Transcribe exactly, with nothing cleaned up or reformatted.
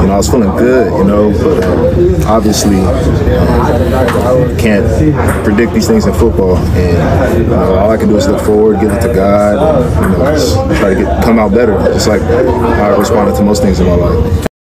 you know, I was feeling good, you know, but um, obviously um, can't predict these things in football. And you know, all I can do is look forward, give it to God, and, you know, just try to get come out better, just like how I responded to most things in my life.